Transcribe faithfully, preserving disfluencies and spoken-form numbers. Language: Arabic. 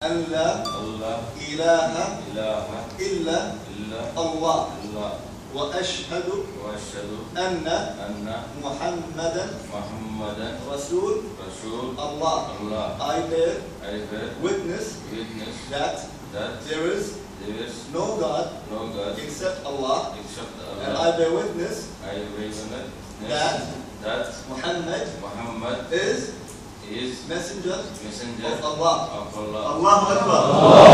أن لا إله إلا الله وأشهد أن محمدا رسول الله. I bear witness that there is no God except Allah, and I bear witness that Muhammad is messenger of Allah. Allahu Akbar.